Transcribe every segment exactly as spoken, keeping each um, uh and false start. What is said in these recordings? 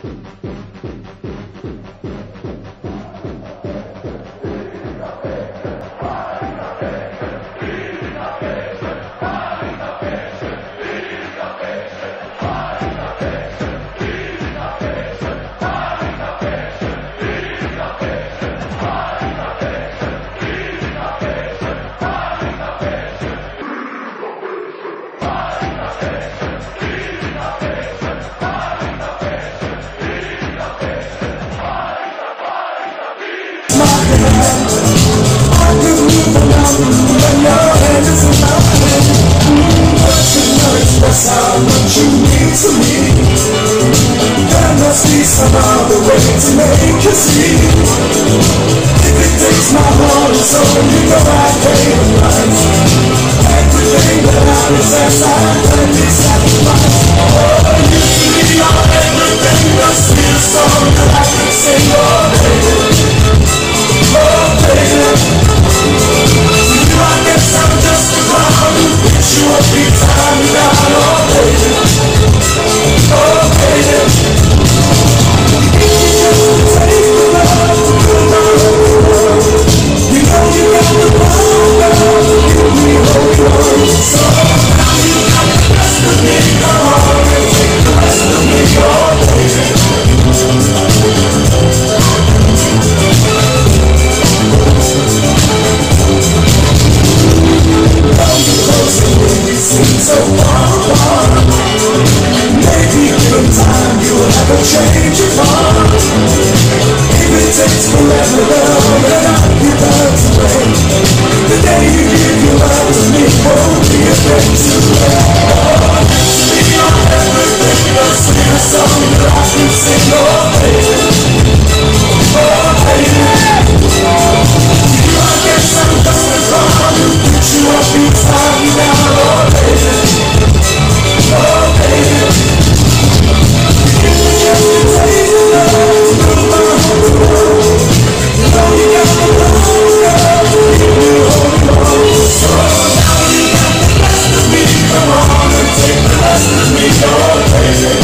That's how much you mean to me. There must be some other way to make you see. If it takes my heart and soul, you know I'd pay the price. Everything that I possess, I'd gladly sacrifice. Oh, you to me are everything, the sweetest song that I can sing. Oh, baby, oh, baby. To you I guess I'm just a clown who picks you up each time you down. Oh, baby, oh, baby. You just take the love to build my whole world. You know you got the power, girl, to give me hope. So now you got the best of me, come on and take the rest of me, oh, baby. Come close and when we seem so far apart, maybe given time you'll have a change of heart. If it takes forever, well, then I'll be back to wait. The day you give your love to me won't be a thing to wait. Oh, to me you're everything, the sweetest song that I can sing. Oh, baby, oh, baby. To you I guess I'm just a clown who picks you up each time you down. Oh, baby, oh, baby. You can just take the love to build my whole world. You know you got the power, girl, to keep me holding on. So now you got the best of me, come on and take the rest of me, oh, baby.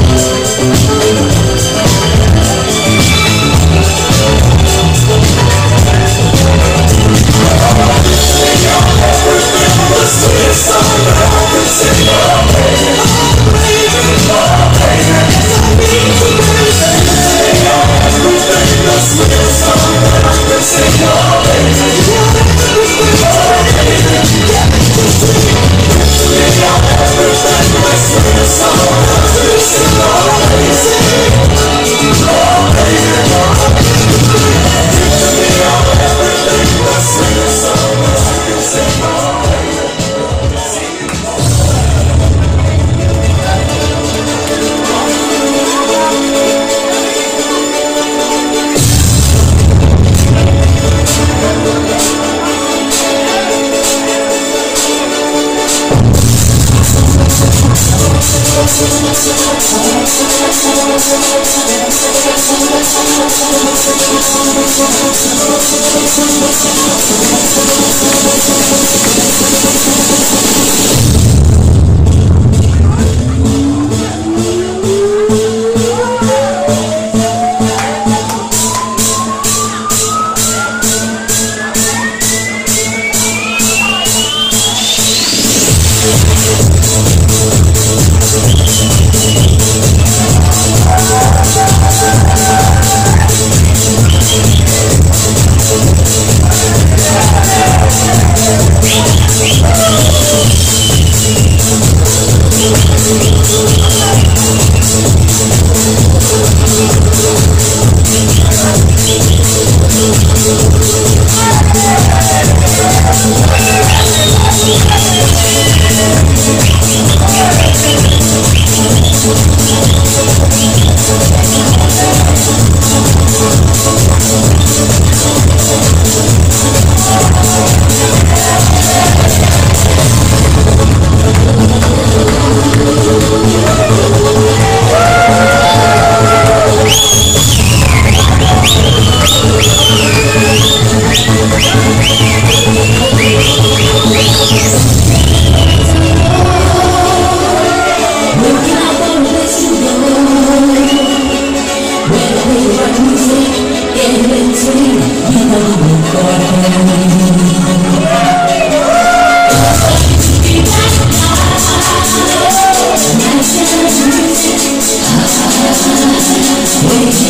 The sweetest song that I can sing, oh, baby, oh, baby, oh, baby. Yes, I need to, baby. You're everything, the sweetest song that I can sing, oh, baby. You're everything, oh, baby. Yeah, just to me, to me, you're everything, the sweetest song that I can sing, oh, baby. Oh, baby, oh, baby. To me, you're everything, the sweetest song that I can sing, oh, baby.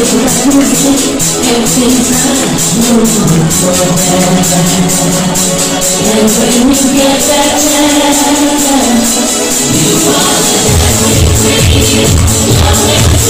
you get that chance, you are the everything. Love me.